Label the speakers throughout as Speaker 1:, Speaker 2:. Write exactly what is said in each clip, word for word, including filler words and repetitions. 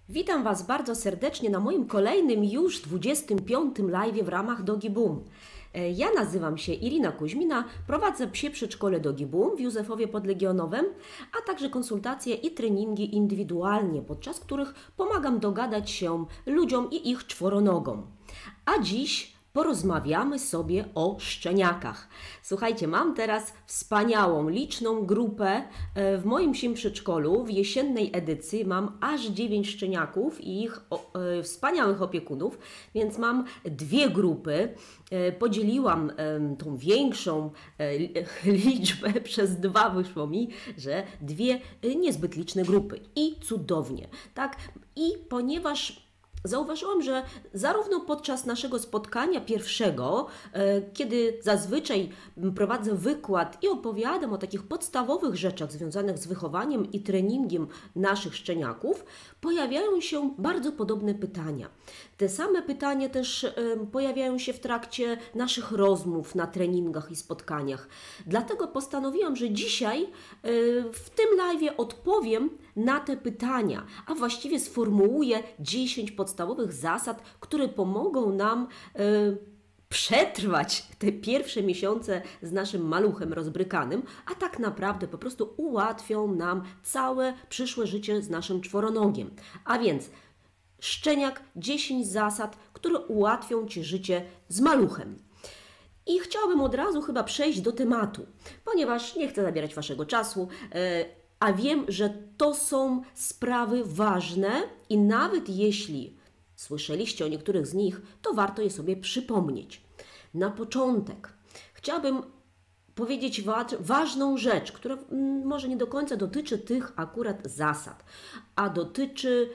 Speaker 1: Witam Was bardzo serdecznie na moim kolejnym już dwudziestym piątym live w ramach Dogi Boom. Ja nazywam się Irina Kuźmina, prowadzę psie przedszkole Dogi Boom w Józefowie pod Legionowem, a także konsultacje i treningi indywidualnie, podczas których pomagam dogadać się ludziom i ich czworonogom. A dziś porozmawiamy sobie o szczeniakach. Słuchajcie, mam teraz wspaniałą, liczną grupę w moim psim przedszkolu. W jesiennej edycji mam aż dziewięć szczeniaków i ich o, e, wspaniałych opiekunów, więc mam dwie grupy. E, podzieliłam e, tą większą e, liczbę przez dwa, wyszło mi, że dwie e, niezbyt liczne grupy. I cudownie, tak? I ponieważ zauważyłam, że zarówno podczas naszego spotkania pierwszego, kiedy zazwyczaj prowadzę wykład i opowiadam o takich podstawowych rzeczach związanych z wychowaniem i treningiem naszych szczeniaków, pojawiają się bardzo podobne pytania. Te same pytania też pojawiają się w trakcie naszych rozmów na treningach i spotkaniach. Dlatego postanowiłam, że dzisiaj w tym live'ie odpowiem na te pytania, a właściwie sformułuję dziesięć podstawowych zasad, które pomogą nam y, przetrwać te pierwsze miesiące z naszym maluchem rozbrykanym, a tak naprawdę po prostu ułatwią nam całe przyszłe życie z naszym czworonogiem. A więc szczeniak, dziesięć zasad, które ułatwią Ci życie z maluchem. I chciałabym od razu chyba przejść do tematu, ponieważ nie chcę zabierać Waszego czasu, y, a wiem, że to są sprawy ważne i nawet jeśli słyszeliście o niektórych z nich, to warto je sobie przypomnieć. Na początek chciałabym powiedzieć wa- ważną rzecz, która może nie do końca dotyczy tych akurat zasad, a dotyczy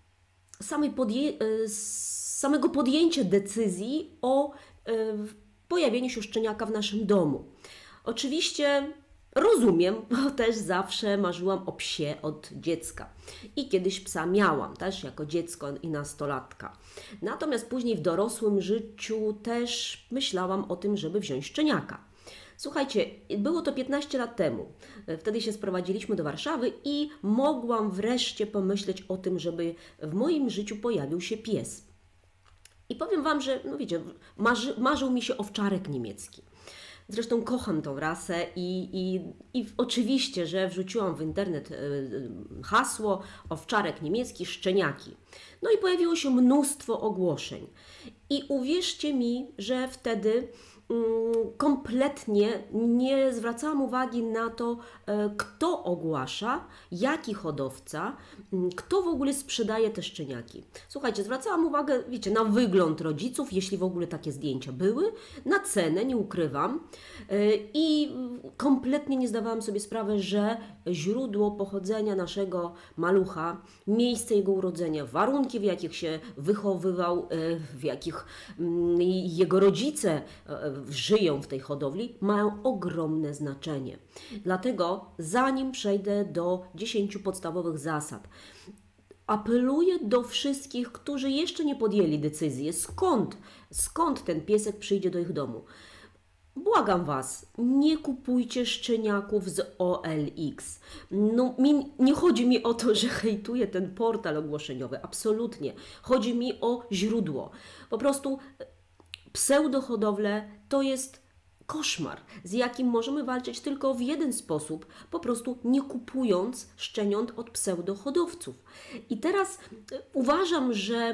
Speaker 1: samej podję- samego podjęcia decyzji o y, pojawieniu się szczeniaka w naszym domu. Oczywiście rozumiem, bo też zawsze marzyłam o psie od dziecka i kiedyś psa miałam też jako dziecko i nastolatka. Natomiast później w dorosłym życiu też myślałam o tym, żeby wziąć szczeniaka. Słuchajcie, było to piętnaście lat temu. Wtedy się sprowadziliśmy do Warszawy i mogłam wreszcie pomyśleć o tym, żeby w moim życiu pojawił się pies. I powiem Wam, że no wiecie, marzy, marzył mi się owczarek niemiecki. Zresztą kocham tą rasę i, i, i oczywiście, że wrzuciłam w internet hasło owczarek niemiecki, szczeniaki. No i pojawiło się mnóstwo ogłoszeń. I uwierzcie mi, że wtedy kompletnie nie zwracałam uwagi na to, kto ogłasza, jaki hodowca, kto w ogóle sprzedaje te szczeniaki. Słuchajcie, zwracałam uwagę, wiecie, na wygląd rodziców, jeśli w ogóle takie zdjęcia były, na cenę, nie ukrywam, i kompletnie nie zdawałam sobie sprawy, że źródło pochodzenia naszego malucha, miejsce jego urodzenia, warunki, w jakich się wychowywał, w jakich jego rodzice żyją w tej hodowli, mają ogromne znaczenie. Dlatego zanim przejdę do dziesięciu podstawowych zasad, apeluję do wszystkich, którzy jeszcze nie podjęli decyzji, skąd, skąd ten piesek przyjdzie do ich domu. Błagam Was, nie kupujcie szczeniaków z O L X. No, mi, nie chodzi mi o to, że hejtuję ten portal ogłoszeniowy, absolutnie. Chodzi mi o źródło. Po prostu pseudohodowle to jest koszmar, z jakim możemy walczyć tylko w jeden sposób, po prostu nie kupując szczeniąt od pseudohodowców. I teraz uważam, że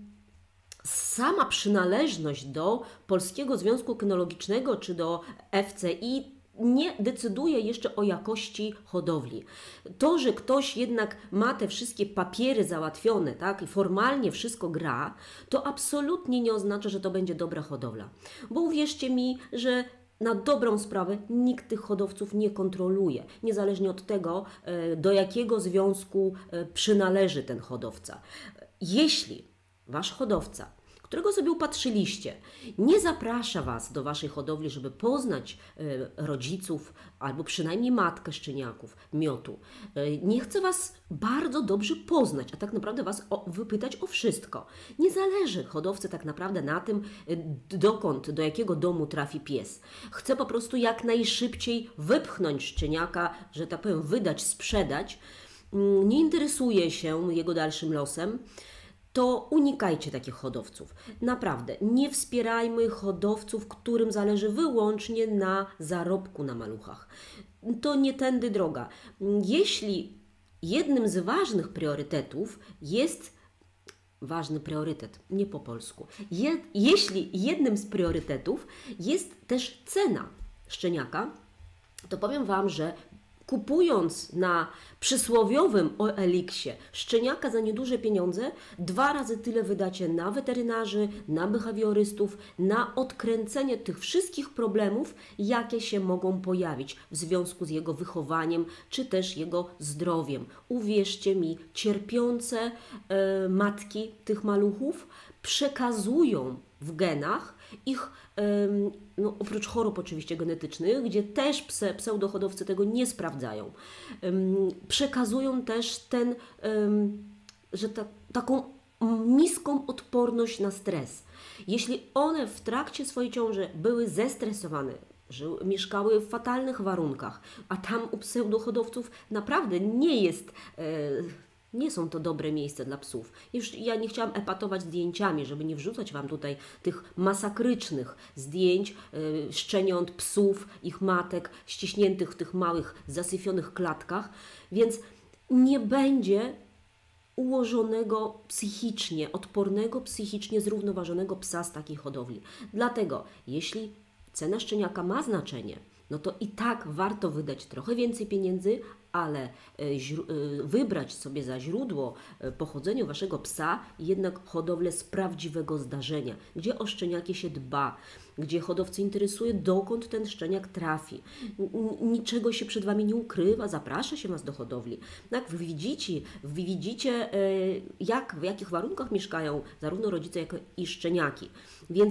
Speaker 1: sama przynależność do Polskiego Związku Kynologicznego czy do F C I nie decyduje jeszcze o jakości hodowli. To, że ktoś jednak ma te wszystkie papiery załatwione, tak, i formalnie wszystko gra, to absolutnie nie oznacza, że to będzie dobra hodowla. Bo uwierzcie mi, że na dobrą sprawę nikt tych hodowców nie kontroluje, niezależnie od tego, do jakiego związku przynależy ten hodowca. Jeśli Wasz hodowca, którego sobie upatrzyliście, nie zaprasza Was do Waszej hodowli, żeby poznać y, rodziców albo przynajmniej matkę szczeniaków, miotu. Y, nie chce Was bardzo dobrze poznać, a tak naprawdę Was o, wypytać o wszystko. Nie zależy hodowcy tak naprawdę na tym, y, dokąd, do jakiego domu trafi pies. Chce po prostu jak najszybciej wypchnąć szczeniaka, że tak powiem, wydać, sprzedać, nie interesuje się jego dalszym losem, to unikajcie takich hodowców. Naprawdę, nie wspierajmy hodowców, którym zależy wyłącznie na zarobku na maluchach. To nie tędy droga. Jeśli jednym z ważnych priorytetów jest ważny priorytet, nie po polsku. Je, jeśli jednym z priorytetów jest też cena szczeniaka, to powiem Wam, że kupując na przysłowiowym O L X-ie szczeniaka za nieduże pieniądze, dwa razy tyle wydacie na weterynarzy, na behawiorystów, na odkręcenie tych wszystkich problemów, jakie się mogą pojawić w związku z jego wychowaniem, czy też jego zdrowiem. Uwierzcie mi, cierpiące e, matki tych maluchów przekazują w genach ich, no, oprócz chorób oczywiście genetycznych, gdzie też pse, pseudohodowcy tego nie sprawdzają, przekazują też ten, że ta, taką niską odporność na stres. Jeśli one w trakcie swojej ciąży były zestresowane, że mieszkały w fatalnych warunkach, a tam u pseudohodowców naprawdę nie jest... Nie są to dobre miejsca dla psów. Już ja nie chciałam epatować zdjęciami, żeby nie wrzucać Wam tutaj tych masakrycznych zdjęć yy, szczeniąt, psów, ich matek, ściśniętych w tych małych, zasyfionych klatkach, więc nie będzie ułożonego psychicznie, odpornego psychicznie, zrównoważonego psa z takiej hodowli. Dlatego, jeśli cena szczeniaka ma znaczenie, no to i tak warto wydać trochę więcej pieniędzy, ale wybrać sobie za źródło pochodzenia Waszego psa jednak hodowlę z prawdziwego zdarzenia, gdzie o szczeniaki się dba, gdzie hodowcy interesuje, dokąd ten szczeniak trafi. Niczego się przed Wami nie ukrywa, zaprasza się Was do hodowli. Tak, wy widzicie, wy widzicie jak, w jakich warunkach mieszkają zarówno rodzice, jak i szczeniaki. Więc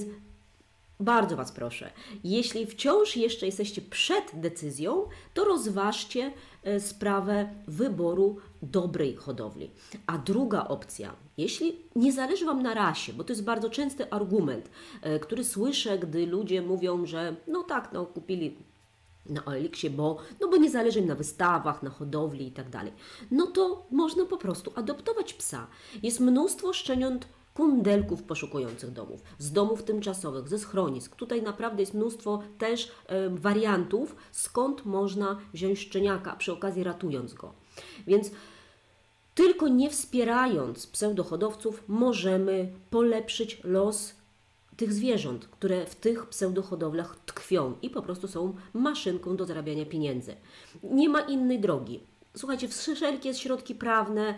Speaker 1: bardzo Was proszę, jeśli wciąż jeszcze jesteście przed decyzją, to rozważcie sprawę wyboru dobrej hodowli. A druga opcja, jeśli nie zależy Wam na rasie, bo to jest bardzo częsty argument, który słyszę, gdy ludzie mówią, że no tak, no kupili na O L X-ie, bo, no bo nie zależy im na wystawach, na hodowli i tak dalej, no to można po prostu adoptować psa. Jest mnóstwo szczeniąt kundelków poszukujących domów, z domów tymczasowych, ze schronisk. Tutaj naprawdę jest mnóstwo też e, wariantów, skąd można wziąć szczeniaka, przy okazji ratując go. Więc tylko nie wspierając pseudohodowców możemy polepszyć los tych zwierząt, które w tych pseudohodowlach tkwią i po prostu są maszynką do zarabiania pieniędzy. Nie ma innej drogi. Słuchajcie, wszelkie środki prawne,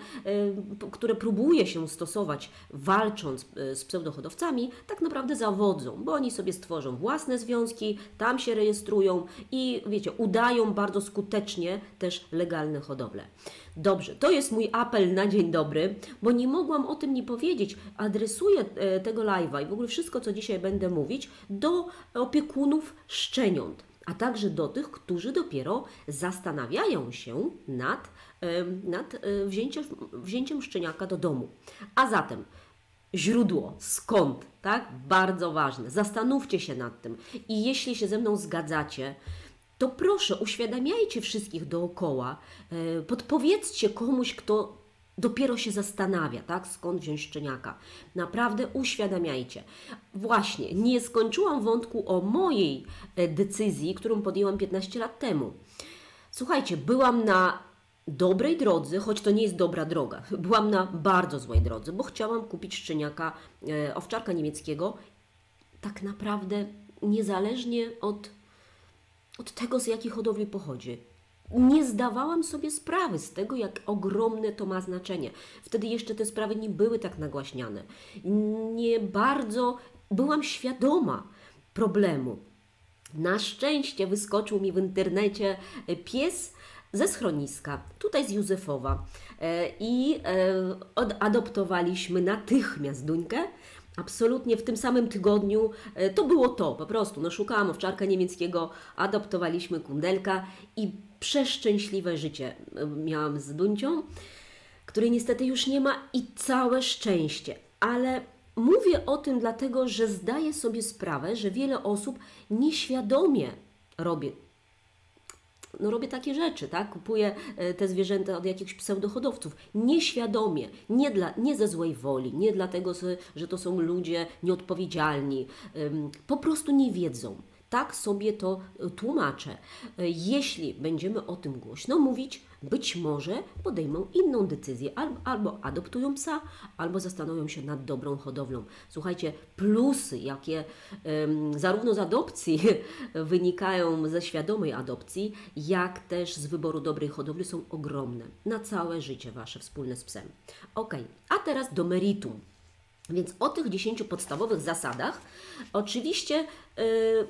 Speaker 1: y, które próbuje się stosować walcząc y, z pseudohodowcami, tak naprawdę zawodzą, bo oni sobie stworzą własne związki, tam się rejestrują i wiecie, udają bardzo skutecznie też legalne hodowle. Dobrze, to jest mój apel na dzień dobry, bo nie mogłam o tym nie powiedzieć. Adresuję y, tego live'a i w ogóle wszystko, co dzisiaj będę mówić, do opiekunów szczeniąt, a także do tych, którzy dopiero zastanawiają się nad, nad wzięciem, wzięciem szczeniaka do domu. A zatem źródło, skąd, tak? Bardzo ważne. Zastanówcie się nad tym i jeśli się ze mną zgadzacie, to proszę, uświadamiajcie wszystkich dookoła, podpowiedzcie komuś, kto dopiero się zastanawia, tak? Skąd wziąć szczeniaka. Naprawdę uświadamiajcie. Właśnie, nie skończyłam wątku o mojej decyzji, którą podjęłam piętnaście lat temu. Słuchajcie, byłam na dobrej drodze, choć to nie jest dobra droga. Byłam na bardzo złej drodze, bo chciałam kupić szczeniaka, e, owczarka niemieckiego, tak naprawdę niezależnie od, od tego, z jakiej hodowli pochodzi. Nie zdawałam sobie sprawy z tego, jak ogromne to ma znaczenie. Wtedy jeszcze te sprawy nie były tak nagłaśniane. Nie bardzo byłam świadoma problemu. Na szczęście wyskoczył mi w internecie pies ze schroniska, tutaj z Józefowa, i adoptowaliśmy natychmiast Duńkę. Absolutnie w tym samym tygodniu to było to, po prostu. No, szukałam owczarka niemieckiego, adoptowaliśmy kundelka i przeszczęśliwe życie miałam z Duńcią, której niestety już nie ma, i całe szczęście. Ale mówię o tym dlatego, że zdaję sobie sprawę, że wiele osób nieświadomie robi, no robię takie rzeczy, tak? Kupuję te zwierzęta od jakichś pseudohodowców, nieświadomie, nie, dla, nie ze złej woli, nie dlatego, że to są ludzie nieodpowiedzialni, po prostu nie wiedzą. Tak sobie to tłumaczę. Jeśli będziemy o tym głośno mówić, być może podejmą inną decyzję, albo adoptują psa, albo zastanowią się nad dobrą hodowlą. Słuchajcie, plusy, jakie um, zarówno z adopcji wynikają ze świadomej adopcji, jak też z wyboru dobrej hodowli są ogromne. Na całe życie Wasze wspólne z psem. Ok, a teraz do meritum. Więc o tych dziesięciu podstawowych zasadach oczywiście yy,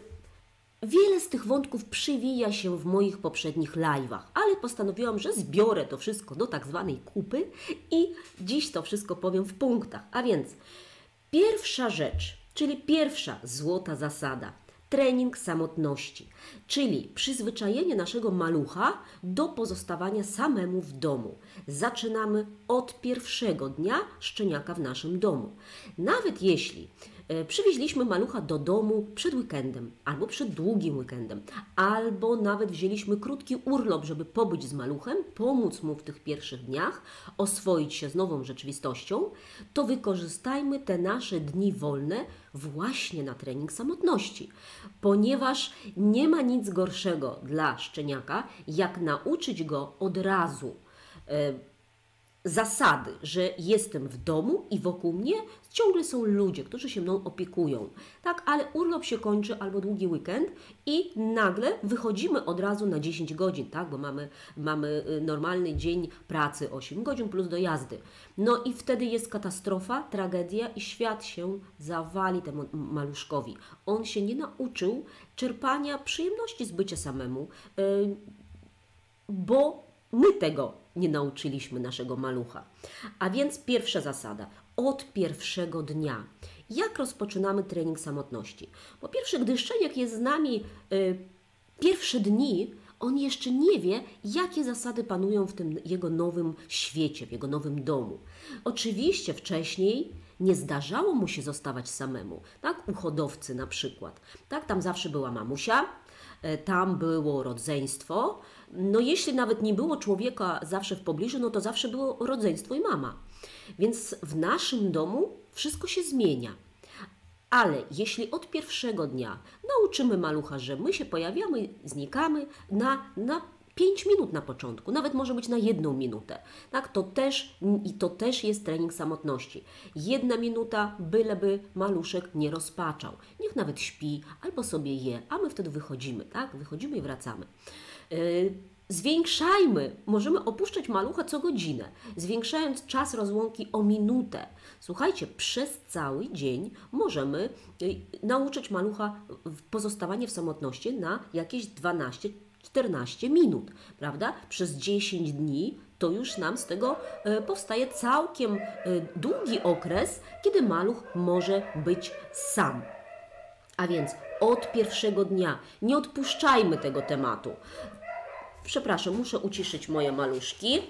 Speaker 1: wiele z tych wątków przywija się w moich poprzednich live'ach, ale postanowiłam, że zbiorę to wszystko do tak zwanej kupy i dziś to wszystko powiem w punktach. A więc pierwsza rzecz, czyli pierwsza złota zasada, trening samotności, czyli przyzwyczajenie naszego malucha do pozostawania samemu w domu. Zaczynamy od pierwszego dnia szczeniaka w naszym domu. Nawet jeśli e, przywieźliśmy malucha do domu przed weekendem, albo przed długim weekendem, albo nawet wzięliśmy krótki urlop, żeby pobyć z maluchem, pomóc mu w tych pierwszych dniach, oswoić się z nową rzeczywistością, to wykorzystajmy te nasze dni wolne właśnie na trening samotności, ponieważ nie ma nic gorszego dla szczeniaka, jak nauczyć go od razu e, zasady, że jestem w domu i wokół mnie ciągle są ludzie, którzy się mną opiekują. Tak, ale urlop się kończy albo długi weekend i nagle wychodzimy od razu na dziesięć godzin, tak, bo mamy, mamy normalny dzień pracy osiem godzin plus dojazdy. No i wtedy jest katastrofa, tragedia i świat się zawali temu maluszkowi. On się nie nauczył czerpania przyjemności z bycia samemu, yy, bo my tego nie nauczyliśmy naszego malucha. A więc pierwsza zasada, od pierwszego dnia. Jak rozpoczynamy trening samotności? Po pierwsze, gdy szczeniak jest z nami y, pierwsze dni, on jeszcze nie wie, jakie zasady panują w tym jego nowym świecie, w jego nowym domu. Oczywiście wcześniej nie zdarzało mu się zostawać samemu, tak? U hodowcy na przykład. Tak? Tam zawsze była mamusia, tam było rodzeństwo. No jeśli nawet nie było człowieka zawsze w pobliżu, no to zawsze było rodzeństwo i mama. Więc w naszym domu wszystko się zmienia. Ale jeśli od pierwszego dnia nauczymy malucha, że my się pojawiamy, znikamy na, na pięć minut na początku, nawet może być na jedną minutę, tak, to też, i to też jest trening samotności. Jedna minuta, byleby maluszek nie rozpaczał. Niech nawet śpi albo sobie je, a my wtedy wychodzimy, tak, wychodzimy i wracamy. Yy, Zwiększajmy, możemy opuszczać malucha co godzinę, zwiększając czas rozłąki o minutę. Słuchajcie, przez cały dzień możemy nauczyć malucha pozostawania w samotności na jakieś dwanaście czternaście minut, prawda? Przez dziesięć dni to już nam z tego powstaje całkiem długi okres, kiedy maluch może być sam. A więc od pierwszego dnia nie odpuszczajmy tego tematu. Przepraszam, muszę uciszyć moje maluszki.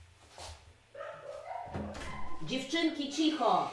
Speaker 1: Dziewczynki, cicho!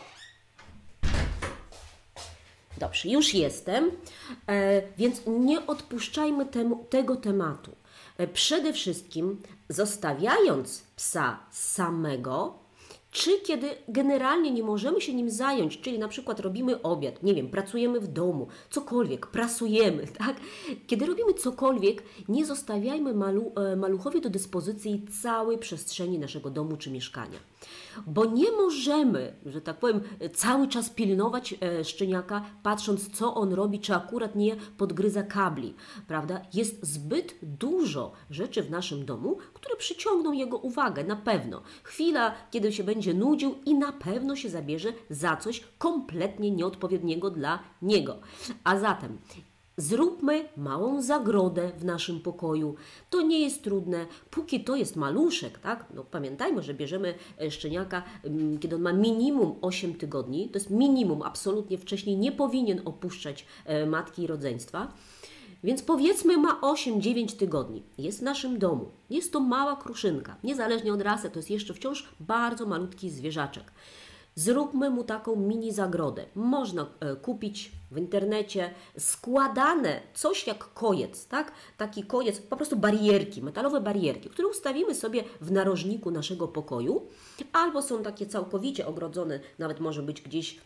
Speaker 1: Dobrze, już jestem, e, więc nie odpuszczajmy temu, tego tematu. E, przede wszystkim zostawiając psa samego, czy kiedy generalnie nie możemy się nim zająć, czyli na przykład robimy obiad, nie wiem, pracujemy w domu, cokolwiek, prasujemy, tak? Kiedy robimy cokolwiek, nie zostawiajmy malu, maluchowi do dyspozycji całej przestrzeni naszego domu czy mieszkania. Bo nie możemy, że tak powiem, cały czas pilnować szczeniaka, patrząc co on robi, czy akurat nie podgryza kabli, prawda? Jest zbyt dużo rzeczy w naszym domu, które przyciągną jego uwagę, na pewno. Chwila, kiedy się będzie nudził i na pewno się zabierze za coś kompletnie nieodpowiedniego dla niego. A zatem zróbmy małą zagrodę w naszym pokoju. To nie jest trudne, póki to jest maluszek, tak? No, pamiętajmy, że bierzemy szczeniaka, kiedy on ma minimum osiem tygodni. To jest minimum, absolutnie wcześniej nie powinien opuszczać matki i rodzeństwa. Więc powiedzmy ma osiem dziewięć tygodni. Jest w naszym domu. Jest to mała kruszynka. Niezależnie od rasy, to jest jeszcze wciąż bardzo malutki zwierzaczek. Zróbmy mu taką mini zagrodę. Można e, kupić w internecie składane, coś jak kojec, tak? Taki kojec, po prostu barierki, metalowe barierki, które ustawimy sobie w narożniku naszego pokoju, albo są takie całkowicie ogrodzone, nawet może być gdzieś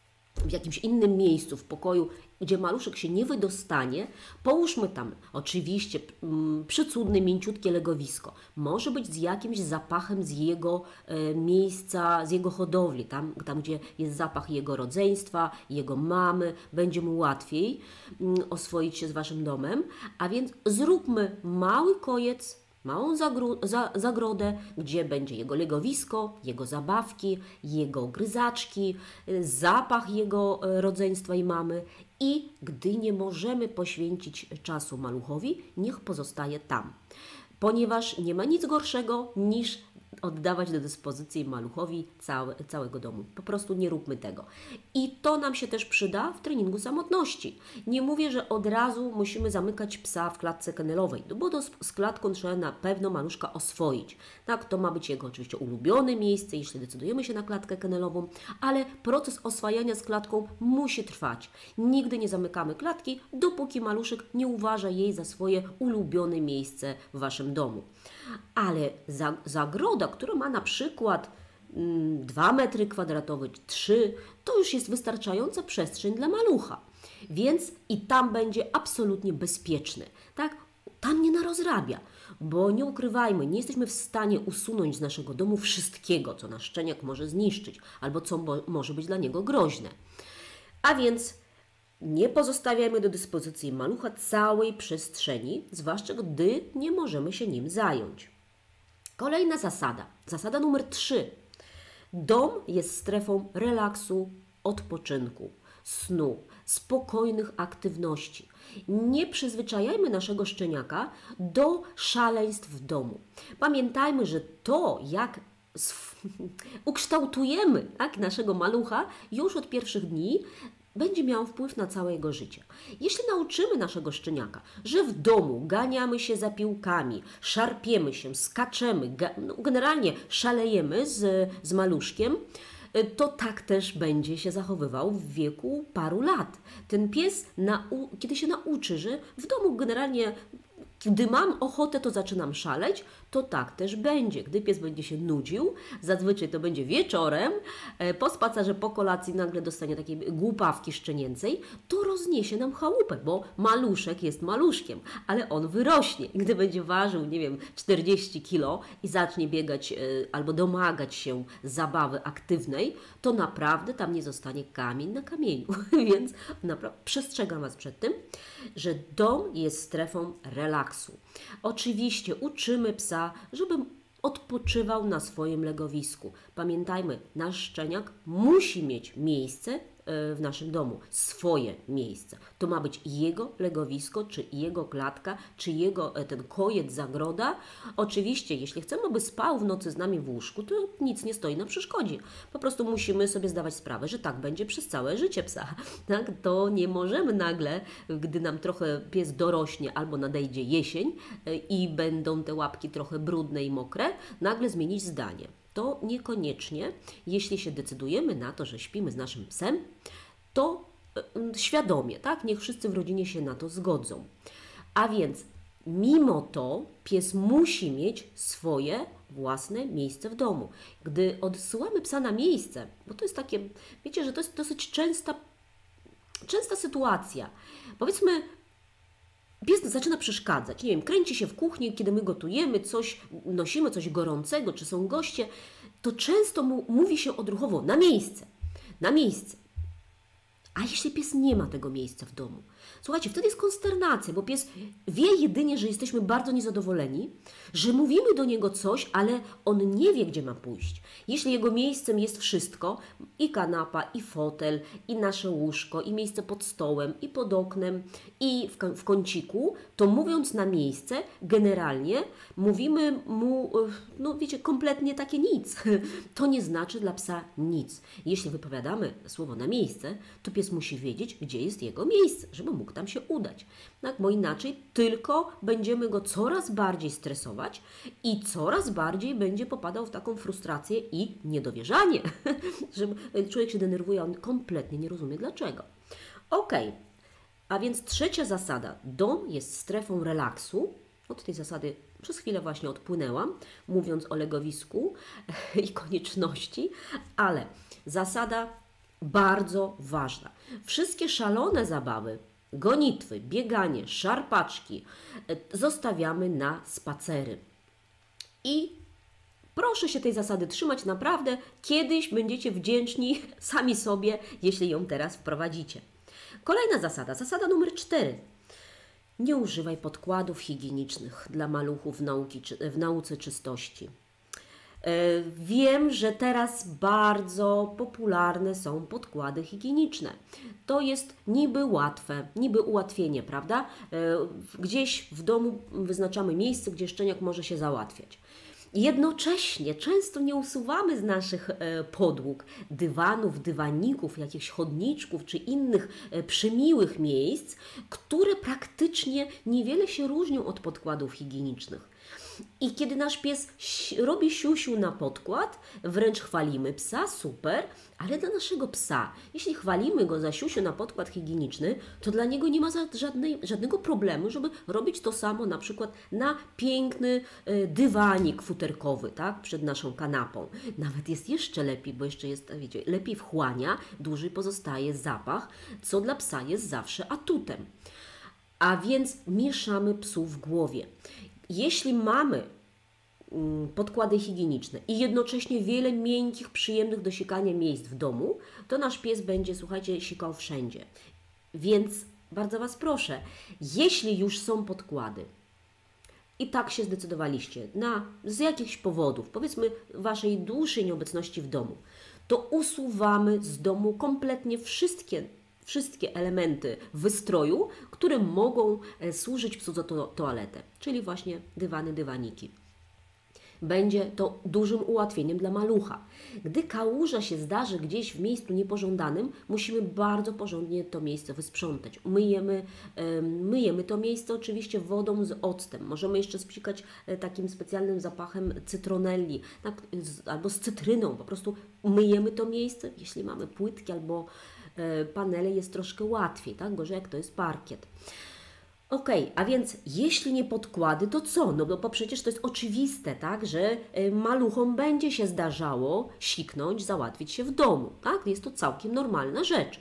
Speaker 1: w jakimś innym miejscu w pokoju, gdzie maluszek się nie wydostanie. Połóżmy tam oczywiście mm, przycudne, mięciutkie legowisko. Może być z jakimś zapachem z jego e, miejsca, z jego hodowli, tam, tam gdzie jest zapach jego rodzeństwa, jego mamy, będzie mu łatwiej mm, oswoić się z Waszym domem. A więc zróbmy mały kojec, małą za, zagrodę, gdzie będzie jego legowisko, jego zabawki, jego gryzaczki, zapach jego rodzeństwa i mamy. I gdy nie możemy poświęcić czasu maluchowi, niech pozostaje tam. Ponieważ nie ma nic gorszego niż oddawać do dyspozycji maluchowi całe, całego domu. Po prostu nie róbmy tego. I to nam się też przyda w treningu samotności. Nie mówię, że od razu musimy zamykać psa w klatce kennelowej, no bo to z, z klatką trzeba na pewno maluszka oswoić. Tak, to ma być jego oczywiście ulubione miejsce, jeśli decydujemy się na klatkę kennelową, ale proces oswajania z klatką musi trwać. Nigdy nie zamykamy klatki, dopóki maluszek nie uważa jej za swoje ulubione miejsce w Waszym domu. Ale za, zagroda, która ma na przykład mm, dwa metry kwadratowe, trzy, to już jest wystarczająca przestrzeń dla malucha. Więc i tam będzie absolutnie bezpieczny. Tak? Tam nie narozrabia, bo nie ukrywajmy, nie jesteśmy w stanie usunąć z naszego domu wszystkiego, co nasz szczeniak może zniszczyć, albo co mo może być dla niego groźne. A więc nie pozostawiajmy do dyspozycji malucha całej przestrzeni, zwłaszcza gdy nie możemy się nim zająć. Kolejna zasada, zasada numer trzy. Dom jest strefą relaksu, odpoczynku, snu, spokojnych aktywności. Nie przyzwyczajajmy naszego szczeniaka do szaleństw w domu. Pamiętajmy, że to, jak ukształtujemy tak, naszego malucha już od pierwszych dni, będzie miał wpływ na całe jego życie. Jeśli nauczymy naszego szczeniaka, że w domu ganiamy się za piłkami, szarpiemy się, skaczemy, no generalnie szalejemy z, z maluszkiem, to tak też będzie się zachowywał w wieku paru lat. Ten pies, kiedy się nauczy, że w domu generalnie gdy mam ochotę, to zaczynam szaleć, to tak też będzie. Gdy pies będzie się nudził, zazwyczaj to będzie wieczorem, po spacerze, po kolacji nagle dostanie takiej głupawki szczenięcej, to rozniesie nam chałupę, bo maluszek jest maluszkiem, ale on wyrośnie. Gdy będzie ważył, nie wiem, czterdzieści kilo i zacznie biegać albo domagać się zabawy aktywnej, to naprawdę tam nie zostanie kamień na kamieniu. Więc naprawdę przestrzegam Was przed tym, że dom jest strefą relaksu. Oczywiście uczymy psa, żeby odpoczywał na swoim legowisku. Pamiętajmy, nasz szczeniak musi mieć miejsce w naszym domu, swoje miejsce. To ma być jego legowisko, czy jego klatka, czy jego ten kojec, zagroda. Oczywiście, jeśli chcemy, aby spał w nocy z nami w łóżku, to nic nie stoi na przeszkodzie. Po prostu musimy sobie zdawać sprawę, że tak będzie przez całe życie psa. Tak? To nie możemy nagle, gdy nam trochę pies dorośnie albo nadejdzie jesień i będą te łapki trochę brudne i mokre, nagle zmienić zdanie. To niekoniecznie, jeśli się decydujemy na to, że śpimy z naszym psem, to y, świadomie, tak? Niech wszyscy w rodzinie się na to zgodzą. A więc mimo to pies musi mieć swoje własne miejsce w domu. Gdy odsyłamy psa na miejsce, bo to jest takie, wiecie, że to jest dosyć częsta, częsta sytuacja. Powiedzmy, pies zaczyna przeszkadzać, nie wiem, kręci się w kuchni, kiedy my gotujemy coś, nosimy coś gorącego, czy są goście, to często mu, mówi się odruchowo na miejsce, na miejsce. A jeśli pies nie ma tego miejsca w domu? Słuchajcie, wtedy jest konsternacja, bo pies wie jedynie, że jesteśmy bardzo niezadowoleni, że mówimy do niego coś, ale on nie wie, gdzie ma pójść. Jeśli jego miejscem jest wszystko, i kanapa, i fotel, i nasze łóżko, i miejsce pod stołem, i pod oknem, i w, w kąciku, to mówiąc na miejsce, generalnie mówimy mu, no wiecie, kompletnie takie nic. To nie znaczy dla psa nic. Jeśli wypowiadamy słowo na miejsce, to pies pies musi wiedzieć, gdzie jest jego miejsce, żeby mógł tam się udać. Tak? Bo inaczej tylko będziemy go coraz bardziej stresować i coraz bardziej będzie popadał w taką frustrację i niedowierzanie, że człowiek się denerwuje, a on kompletnie nie rozumie dlaczego. Ok, a więc trzecia zasada. Dom jest strefą relaksu. Od tej zasady przez chwilę właśnie odpłynęłam, mówiąc o legowisku i konieczności, ale zasada bardzo ważna. Wszystkie szalone zabawy, gonitwy, bieganie, szarpaczki zostawiamy na spacery. I proszę się tej zasady trzymać, naprawdę kiedyś będziecie wdzięczni sami sobie, jeśli ją teraz wprowadzicie. Kolejna zasada, zasada numer cztery. Nie używaj podkładów higienicznych dla maluchów w, nauki, w nauce czystości. Wiem, że teraz bardzo popularne są podkłady higieniczne. To jest niby łatwe, niby ułatwienie, prawda? Gdzieś w domu wyznaczamy miejsce, gdzie szczeniak może się załatwiać. Jednocześnie często nie usuwamy z naszych podłóg dywanów, dywaników, jakichś chodniczków czy innych przymiłych miejsc, które praktycznie niewiele się różnią od podkładów higienicznych. I kiedy nasz pies robi siusiu na podkład, wręcz chwalimy psa, super, ale dla naszego psa, jeśli chwalimy go za siusiu na podkład higieniczny, to dla niego nie ma żadnej, żadnego problemu, żeby robić to samo na przykład na piękny dywanik futerkowy, tak, przed naszą kanapą. Nawet jest jeszcze lepiej, bo jeszcze jest, wiecie, lepiej wchłania, dłużej pozostaje zapach, co dla psa jest zawsze atutem. A więc mieszamy psu w głowie. Jeśli mamy podkłady higieniczne i jednocześnie wiele miękkich, przyjemnych do sikania miejsc w domu, to nasz pies będzie, słuchajcie, sikał wszędzie. Więc bardzo Was proszę, jeśli już są podkłady i tak się zdecydowaliście na, z jakichś powodów, powiedzmy Waszej dłuższej nieobecności w domu, to usuwamy z domu kompletnie wszystkie wszystkie elementy wystroju, które mogą służyć psu za to, toaletę, czyli właśnie dywany, dywaniki. Będzie to dużym ułatwieniem dla malucha. Gdy kałuża się zdarzy gdzieś w miejscu niepożądanym, musimy bardzo porządnie to miejsce wysprzątać. Myjemy, myjemy to miejsce oczywiście wodą z octem. Możemy jeszcze spsikać takim specjalnym zapachem cytronelli albo z cytryną. Po prostu myjemy to miejsce. Jeśli mamy płytki albo panele, jest troszkę łatwiej, tak? Gorzej jak to jest parkiet. Ok, a więc jeśli nie podkłady, to co? No bo przecież to jest oczywiste, tak, że maluchom będzie się zdarzało siknąć, załatwić się w domu, tak? Jest to całkiem normalna rzecz.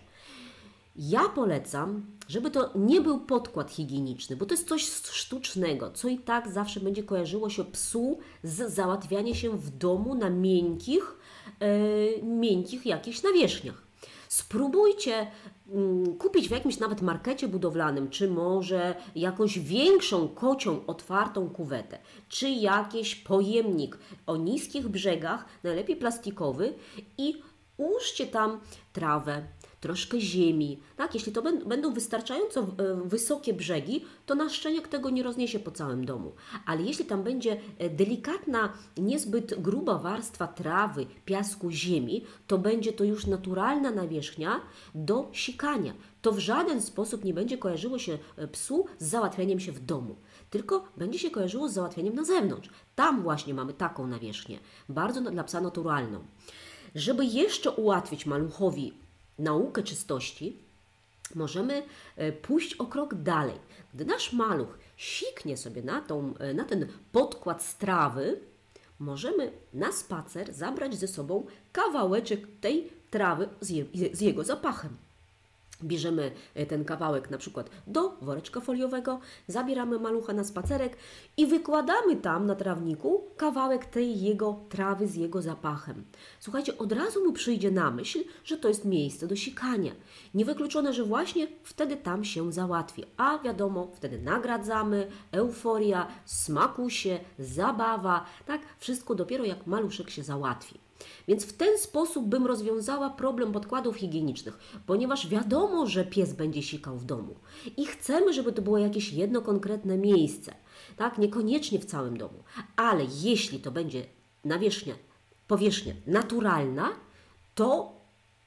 Speaker 1: Ja polecam, żeby to nie był podkład higieniczny, bo to jest coś sztucznego, co i tak zawsze będzie kojarzyło się psu z załatwianiem się w domu na miękkich, yy, miękkich jakichś nawierzchniach. Spróbujcie mm, kupić w jakimś nawet markecie budowlanym, czy może jakąś większą kocią otwartą kuwetę, czy jakiś pojemnik o niskich brzegach, najlepiej plastikowy, i ułóżcie tam trawę, troszkę ziemi. Tak? Jeśli to będą wystarczająco wysokie brzegi, to nasz szczeniak tego nie rozniesie po całym domu. Ale jeśli tam będzie delikatna, niezbyt gruba warstwa trawy, piasku, ziemi, to będzie to już naturalna nawierzchnia do sikania. To w żaden sposób nie będzie kojarzyło się psu z załatwianiem się w domu, tylko będzie się kojarzyło z załatwianiem na zewnątrz. Tam właśnie mamy taką nawierzchnię, bardzo dla psa naturalną. Żeby jeszcze ułatwić maluchowi naukę czystości, możemy pójść o krok dalej. Gdy nasz maluch siknie sobie na, tą, na ten podkład z trawy, możemy na spacer zabrać ze sobą kawałeczek tej trawy z, je, z jego zapachem. Bierzemy ten kawałek na przykład do woreczka foliowego, zabieramy malucha na spacerek i wykładamy tam na trawniku kawałek tej jego trawy z jego zapachem. Słuchajcie, od razu mu przyjdzie na myśl, że to jest miejsce do sikania. Niewykluczone, że właśnie wtedy tam się załatwi. A wiadomo, wtedy nagradzamy, euforia, smakusie, zabawa, tak? Wszystko dopiero jak maluszek się załatwi. Więc w ten sposób bym rozwiązała problem podkładów higienicznych, ponieważ wiadomo, że pies będzie sikał w domu i chcemy, żeby to było jakieś jedno konkretne miejsce, tak? Niekoniecznie w całym domu, ale jeśli to będzie nawierzchnia, powierzchnia naturalna, to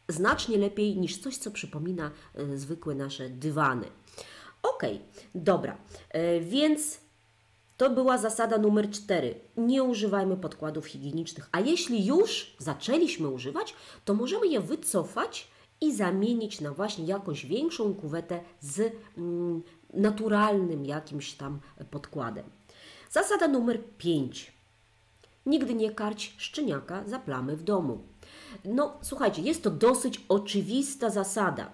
Speaker 1: znacznie lepiej niż coś, co przypomina y, zwykłe nasze dywany. Ok, dobra, y, więc to była zasada numer cztery. Nie używajmy podkładów higienicznych, a jeśli już zaczęliśmy używać, to możemy je wycofać i zamienić na właśnie jakąś większą kuwetę z mm, naturalnym jakimś tam podkładem. Zasada numer pięć. Nigdy nie karć szczeniaka za plamy w domu. No słuchajcie, jest to dosyć oczywista zasada.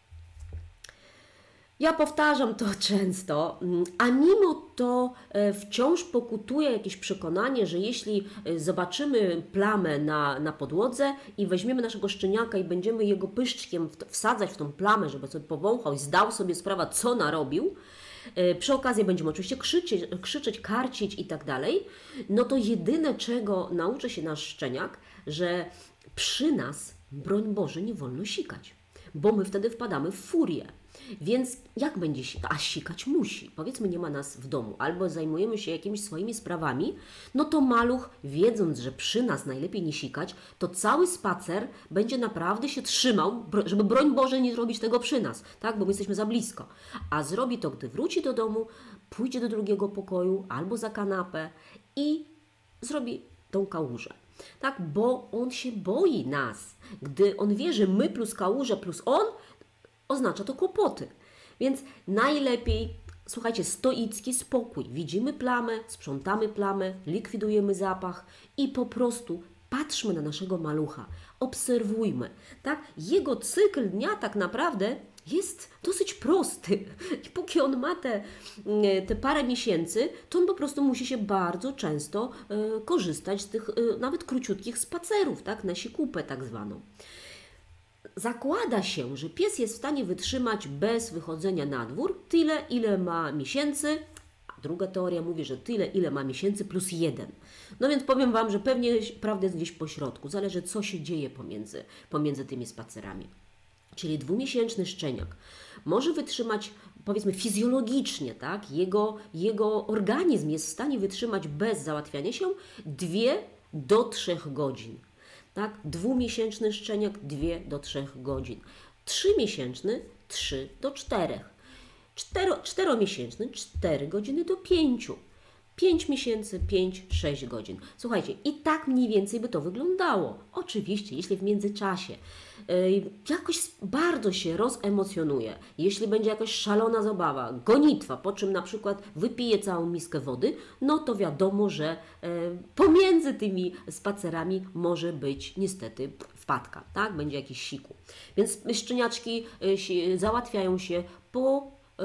Speaker 1: Ja powtarzam to często, a mimo to wciąż pokutuje jakieś przekonanie, że jeśli zobaczymy plamę na, na podłodze i weźmiemy naszego szczeniaka i będziemy jego pyszczkiem wsadzać w tą plamę, żeby sobie powąchał i zdał sobie sprawę, co narobił, przy okazji będziemy oczywiście krzyczeć, krzyczeć karcić i tak dalej, no to jedyne, czego nauczy się nasz szczeniak, że przy nas, broń Boże, nie wolno sikać, bo my wtedy wpadamy w furię. Więc jak będzie sikać? A sikać musi. Powiedzmy, nie ma nas w domu, albo zajmujemy się jakimiś swoimi sprawami, no to maluch, wiedząc, że przy nas najlepiej nie sikać, to cały spacer będzie naprawdę się trzymał, żeby broń Boże nie zrobić tego przy nas, tak? Bo my jesteśmy za blisko. A zrobi to, gdy wróci do domu, pójdzie do drugiego pokoju albo za kanapę i zrobi tą kałużę. Tak? Bo on się boi nas. Gdy on wie, że my plus kałuża plus on, oznacza to kłopoty. Więc najlepiej, słuchajcie, stoicki spokój. Widzimy plamę, sprzątamy plamę, likwidujemy zapach i po prostu patrzmy na naszego malucha. Obserwujmy. Tak? Jego cykl dnia tak naprawdę jest dosyć prosty. I póki on ma te, te parę miesięcy, to on po prostu musi się bardzo często y, korzystać z tych y, nawet króciutkich spacerów, tak? Na sikupę tak zwaną. Zakłada się, że pies jest w stanie wytrzymać bez wychodzenia na dwór tyle, ile ma miesięcy, a druga teoria mówi, że tyle, ile ma miesięcy plus jeden. No więc powiem Wam, że pewnie prawda jest gdzieś po środku. Zależy, co się dzieje pomiędzy, pomiędzy tymi spacerami. Czyli dwumiesięczny szczeniak może wytrzymać, powiedzmy fizjologicznie, tak? Jego, jego organizm jest w stanie wytrzymać bez załatwiania się dwie do trzech godzin. Tak? Dwumiesięczny szczeniak dwie do trzech godzin. Trzymiesięczny trzy do czterech. Cztero, czteromiesięczny cztery godziny do pięciu. pięć miesięcy, pięć sześć godzin. Słuchajcie, i tak mniej więcej by to wyglądało. Oczywiście, jeśli w międzyczasie yy, jakoś bardzo się rozemocjonuje, jeśli będzie jakaś szalona zabawa, gonitwa, po czym na przykład wypije całą miskę wody, no to wiadomo, że yy, pomiędzy tymi spacerami może być niestety wpadka, tak? Będzie jakiś siku. Więc szczeniaczki yy, się, załatwiają się po, yy,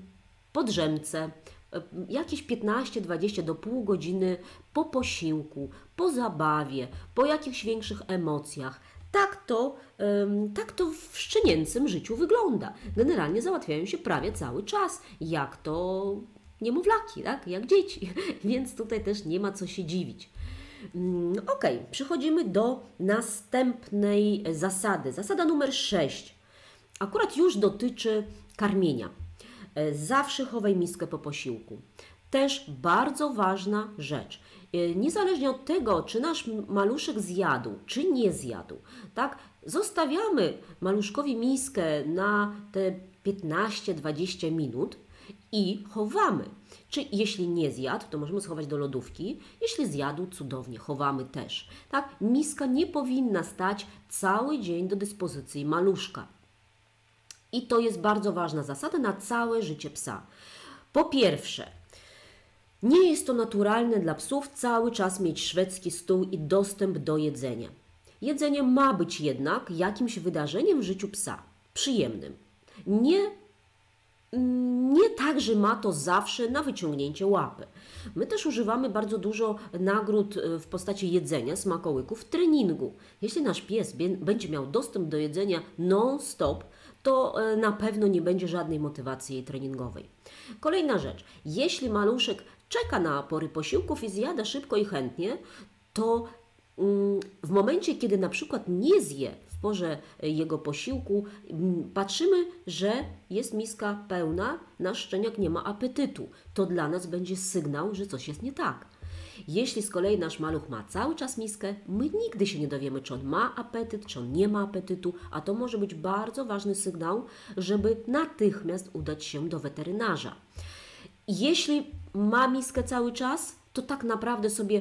Speaker 1: po drzemce, jakieś piętnaście dwadzieścia do pół godziny po posiłku, po zabawie, po jakichś większych emocjach. Tak to, ym, tak to w szczenięcym życiu wygląda. Generalnie załatwiają się prawie cały czas, jak to niemowlaki, tak? Jak dzieci, więc tutaj też nie ma co się dziwić. Ym, ok, przechodzimy do następnej zasady. Zasada numer sześć. Akurat już dotyczy karmienia. Zawsze chowaj miskę po posiłku. Też bardzo ważna rzecz. Niezależnie od tego, czy nasz maluszek zjadł, czy nie zjadł, tak? Zostawiamy maluszkowi miskę na te piętnaście dwadzieścia minut i chowamy. Czy jeśli nie zjadł, to możemy schować do lodówki. Jeśli zjadł, cudownie, chowamy też. Tak? Miska nie powinna stać cały dzień do dyspozycji maluszka. I to jest bardzo ważna zasada na całe życie psa. Po pierwsze, nie jest to naturalne dla psów cały czas mieć szwedzki stół i dostęp do jedzenia. Jedzenie ma być jednak jakimś wydarzeniem w życiu psa, przyjemnym. Nie, nie tak, że ma to zawsze na wyciągnięcie łapy. My też używamy bardzo dużo nagród w postaci jedzenia, smakołyków w treningu. Jeśli nasz pies będzie miał dostęp do jedzenia non-stop, to na pewno nie będzie żadnej motywacji treningowej. Kolejna rzecz. Jeśli maluszek czeka na pory posiłków i zjada szybko i chętnie, to w momencie, kiedy na przykład nie zje w porze jego posiłku, patrzymy, że jest miska pełna, nasz szczeniak nie ma apetytu. To dla nas będzie sygnał, że coś jest nie tak. Jeśli z kolei nasz maluch ma cały czas miskę, my nigdy się nie dowiemy, czy on ma apetyt, czy on nie ma apetytu, a to może być bardzo ważny sygnał, żeby natychmiast udać się do weterynarza. Jeśli ma miskę cały czas, to tak naprawdę sobie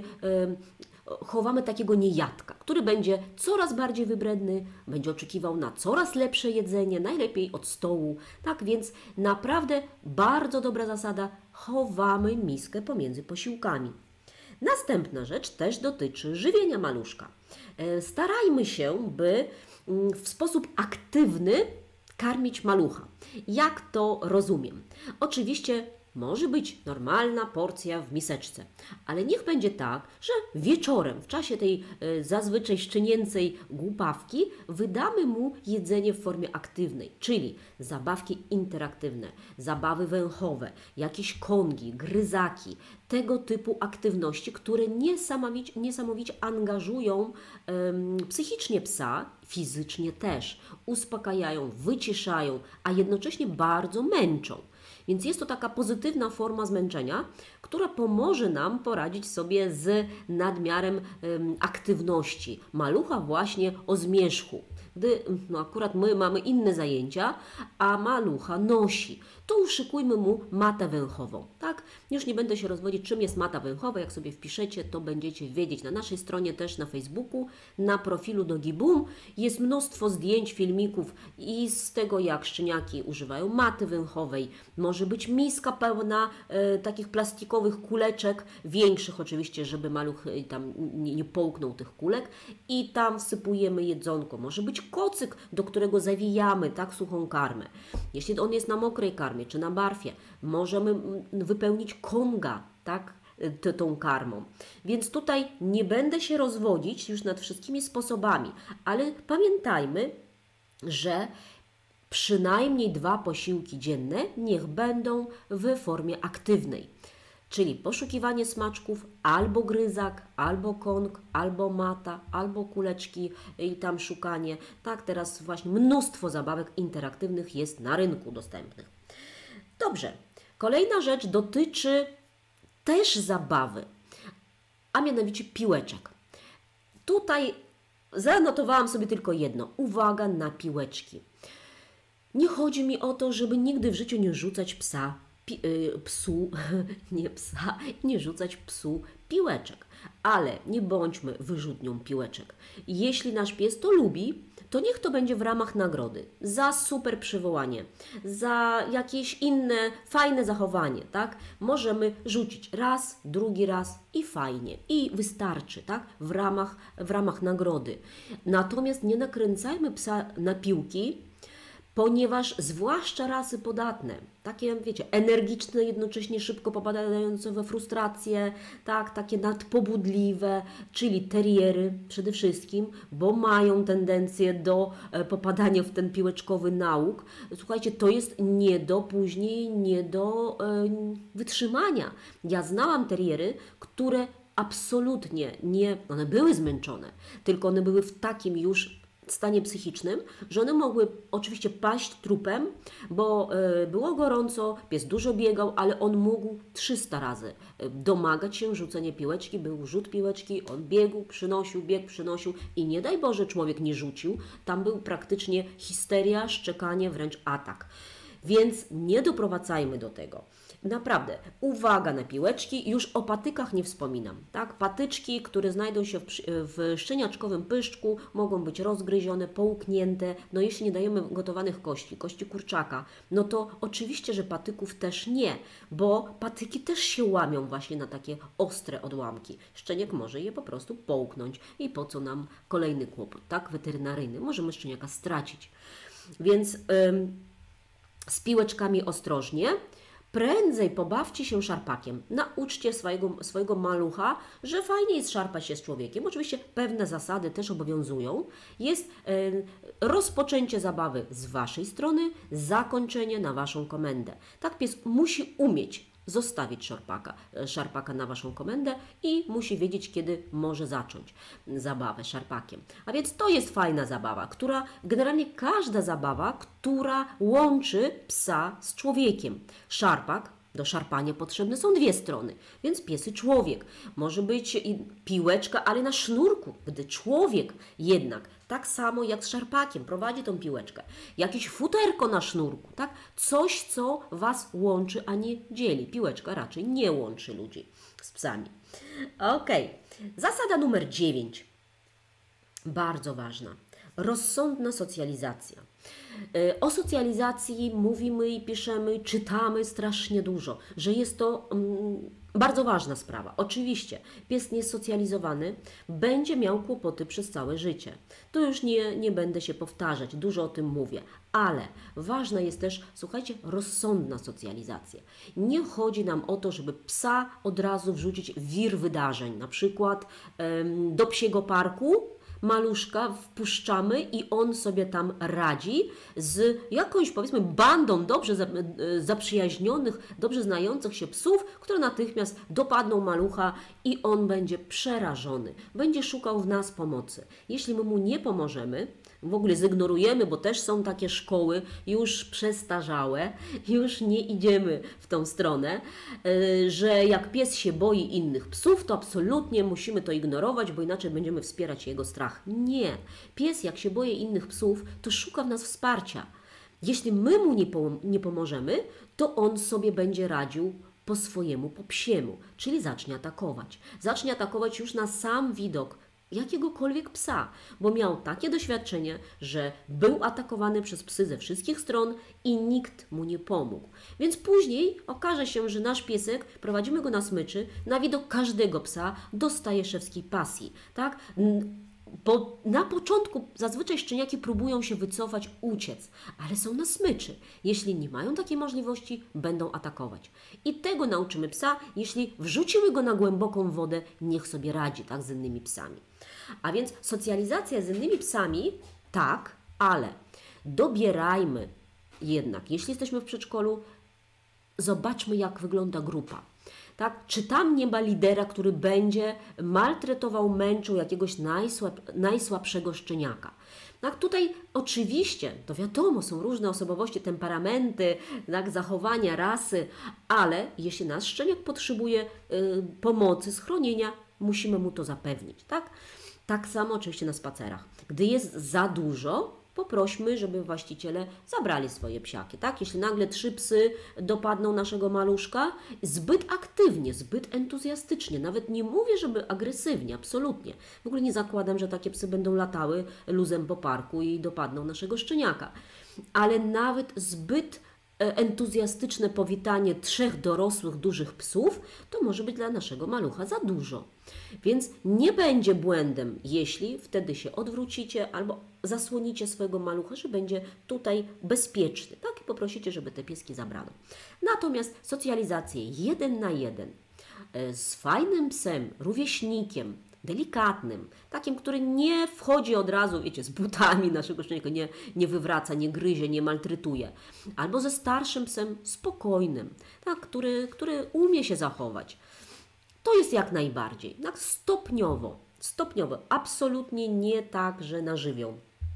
Speaker 1: y, chowamy takiego niejadka, który będzie coraz bardziej wybredny, będzie oczekiwał na coraz lepsze jedzenie, najlepiej od stołu. Tak więc naprawdę bardzo dobra zasada, chowamy miskę pomiędzy posiłkami. Następna rzecz też dotyczy żywienia maluszka. Y, starajmy się, by y, w sposób aktywny karmić malucha. Jak to rozumiem? Oczywiście może być normalna porcja w miseczce, ale niech będzie tak, że wieczorem, w czasie tej y, zazwyczaj szczenięcej głupawki, wydamy mu jedzenie w formie aktywnej, czyli zabawki interaktywne, zabawy węchowe, jakieś kongi, gryzaki, tego typu aktywności, które niesamowicie, niesamowicie angażują y, psychicznie psa, fizycznie też, uspokajają, wyciszają, a jednocześnie bardzo męczą. Więc jest to taka pozytywna forma zmęczenia, która pomoże nam poradzić sobie z nadmiarem ym, aktywności malucha właśnie o zmierzchu. Gdy no akurat my mamy inne zajęcia, a malucha nosi, to uszykujmy mu matę węchową. Tak? Już nie będę się rozwodzić, czym jest mata węchowa. Jak sobie wpiszecie, to będziecie wiedzieć. Na naszej stronie też na Facebooku, na profilu DogiBoom jest mnóstwo zdjęć, filmików i z tego, jak szczeniaki używają maty węchowej. Może być miska pełna e, takich plastikowych kuleczek, większych oczywiście, żeby maluch e, tam nie, nie połknął tych kulek i tam wsypujemy jedzonko. Może być kocyk, do którego zawijamy tak suchą karmę. Jeśli on jest na mokrej karmie czy na barfie, możemy wypełnić konga, tak, t- tą karmą. Więc tutaj nie będę się rozwodzić już nad wszystkimi sposobami, ale pamiętajmy, że przynajmniej dwa posiłki dzienne niech będą w formie aktywnej. Czyli poszukiwanie smaczków, albo gryzak, albo kong, albo mata, albo kuleczki i tam szukanie. Tak, teraz właśnie mnóstwo zabawek interaktywnych jest na rynku dostępnych. Dobrze, kolejna rzecz dotyczy też zabawy, a mianowicie piłeczek. Tutaj zanotowałam sobie tylko jedno. Uwaga na piłeczki. Nie chodzi mi o to, żeby nigdy w życiu nie rzucać psa Pi, y, psu, nie psa, nie rzucać psu piłeczek, ale nie bądźmy wyrzutnią piłeczek. Jeśli nasz pies to lubi, to niech to będzie w ramach nagrody za super przywołanie, za jakieś inne fajne zachowanie, tak? Możemy rzucić raz, drugi raz i fajnie, i wystarczy, tak? W ramach, w ramach nagrody. Natomiast nie nakręcajmy psa na piłki, ponieważ zwłaszcza rasy podatne, takie wiecie, energiczne, jednocześnie szybko popadające we frustrację, tak, takie nadpobudliwe, czyli teriery przede wszystkim, bo mają tendencję do e, popadania w ten piłeczkowy nauk. Słuchajcie, to jest nie do później, nie do e, wytrzymania. Ja znałam teriery, które absolutnie nie, one były zmęczone, tylko one były w takim już stanie psychicznym, że one mogły oczywiście paść trupem, bo y, było gorąco, pies dużo biegał, ale on mógł trzysta razy y, domagać się rzucenia piłeczki, był rzut piłeczki, on biegł, przynosił, biegł, przynosił i nie daj Boże człowiek nie rzucił, tam był praktycznie histeria, szczekanie, wręcz atak. Więc nie doprowadzajmy do tego. Naprawdę, uwaga na piłeczki, już o patykach nie wspominam. Tak? Patyczki, które znajdą się w, w szczeniaczkowym pyszczku, mogą być rozgryzione, połknięte. No jeśli nie dajemy gotowanych kości, kości kurczaka, no to oczywiście, że patyków też nie, bo patyki też się łamią właśnie na takie ostre odłamki. Szczeniak może je po prostu połknąć i po co nam kolejny kłopot, tak? Weterynaryjny. Możemy szczeniaka stracić. Więc ym, z piłeczkami ostrożnie. Prędzej pobawcie się szarpakiem. Nauczcie swojego, swojego malucha, że fajnie jest szarpać się z człowiekiem. Oczywiście pewne zasady też obowiązują. Jest e, rozpoczęcie zabawy z Waszej strony, zakończenie na Waszą komendę. Tak pies musi umieć zostawić szarpaka, szarpaka na Waszą komendę i musi wiedzieć, kiedy może zacząć zabawę szarpakiem. A więc to jest fajna zabawa, która generalnie każda zabawa, która łączy psa z człowiekiem. Szarpak Do szarpania potrzebne są dwie strony, więc pies i człowiek. Może być i piłeczka, ale na sznurku, gdy człowiek jednak, tak samo jak z szarpakiem, prowadzi tą piłeczkę. Jakieś futerko na sznurku, tak? Coś, co Was łączy, a nie dzieli. Piłeczka raczej nie łączy ludzi z psami. Ok, zasada numer dziewięć. Bardzo ważna. Rozsądna socjalizacja. O socjalizacji mówimy i piszemy, czytamy strasznie dużo, że jest to mm, bardzo ważna sprawa. Oczywiście pies niesocjalizowany będzie miał kłopoty przez całe życie. To już nie, nie będę się powtarzać, dużo o tym mówię, ale ważna jest też, słuchajcie, rozsądna socjalizacja. Nie chodzi nam o to, żeby psa od razu wrzucić w wir wydarzeń, na przykład ym, do psiego parku, maluszka wpuszczamy i on sobie tam radzi z jakąś, powiedzmy, bandą dobrze zaprzyjaźnionych, dobrze znających się psów, które natychmiast dopadną malucha i on będzie przerażony, będzie szukał w nas pomocy. Jeśli my mu nie pomożemy, w ogóle zignorujemy, bo też są takie szkoły już przestarzałe, już nie idziemy w tą stronę, że jak pies się boi innych psów, to absolutnie musimy to ignorować, bo inaczej będziemy wspierać jego strach. Nie. Pies, jak się boi innych psów, to szuka w nas wsparcia. Jeśli my mu nie, pom- nie pomożemy, to on sobie będzie radził po swojemu, po psiemu, czyli zacznie atakować. Zacznie atakować już na sam widok jakiegokolwiek psa, bo miał takie doświadczenie, że był atakowany przez psy ze wszystkich stron i nikt mu nie pomógł. Więc później okaże się, że nasz piesek, prowadzimy go na smyczy, na widok każdego psa dostaje szewskiej pasji, tak? Bo na początku zazwyczaj szczeniaki próbują się wycofać, uciec, ale są na smyczy. Jeśli nie mają takiej możliwości, będą atakować. I tego nauczymy psa, jeśli wrzucimy go na głęboką wodę, niech sobie radzi, tak, z innymi psami. A więc socjalizacja z innymi psami, tak, ale dobierajmy jednak, jeśli jesteśmy w przedszkolu, zobaczmy, jak wygląda grupa. Tak? Czy tam nie ma lidera, który będzie maltretował, męczył jakiegoś najsłab, najsłabszego szczeniaka? Tak, tutaj oczywiście, to wiadomo, są różne osobowości, temperamenty, tak, zachowania, rasy, ale jeśli nasz szczeniak potrzebuje y, pomocy, schronienia, musimy mu to zapewnić. Tak? Tak samo oczywiście na spacerach. Gdy jest za dużo, poprośmy, żeby właściciele zabrali swoje psiaki. Tak? Jeśli nagle trzy psy dopadną naszego maluszka, zbyt aktywnie, zbyt entuzjastycznie, nawet nie mówię, żeby agresywnie, absolutnie. W ogóle nie zakładam, że takie psy będą latały luzem po parku i dopadną naszego szczeniaka. Ale nawet zbyt entuzjastyczne powitanie trzech dorosłych, dużych psów, to może być dla naszego malucha za dużo. Więc nie będzie błędem, jeśli wtedy się odwrócicie albo zasłonicie swojego malucha, że będzie tutaj bezpieczny, tak? I poprosicie, żeby te pieski zabrano. Natomiast socjalizację jeden na jeden z fajnym psem, rówieśnikiem, delikatnym, takim, który nie wchodzi od razu, wiecie, z butami naszego szczeniaka, nie, nie wywraca, nie gryzie, nie maltretuje. Albo ze starszym psem spokojnym, tak, który, który umie się zachować. To jest jak najbardziej, tak, stopniowo, stopniowo, absolutnie nie tak, że na żywioł.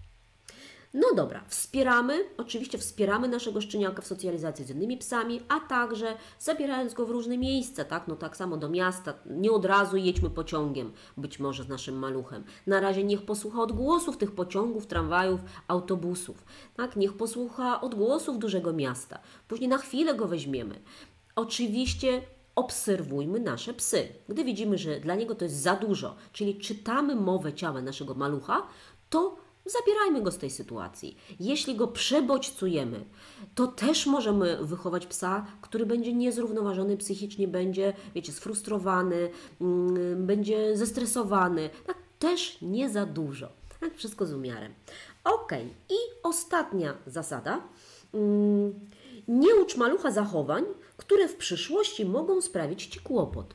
Speaker 1: No dobra, wspieramy, oczywiście wspieramy naszego szczeniaka w socjalizacji z innymi psami, a także zabierając go w różne miejsca, tak? No tak samo do miasta, nie od razu jedźmy pociągiem, być może z naszym maluchem. Na razie niech posłucha odgłosów tych pociągów, tramwajów, autobusów, tak? Niech posłucha odgłosów dużego miasta, później na chwilę go weźmiemy. Oczywiście obserwujmy nasze psy. Gdy widzimy, że dla niego to jest za dużo, czyli czytamy mowę ciała naszego malucha, to zabierajmy go z tej sytuacji. Jeśli go przebodźcujemy, to też możemy wychować psa, który będzie niezrównoważony psychicznie, będzie, wiecie, sfrustrowany, mm, będzie zestresowany. Tak, też nie za dużo. Tak, wszystko z umiarem. Ok, i ostatnia zasada. Mm, nie ucz malucha zachowań, które w przyszłości mogą sprawić Ci kłopot.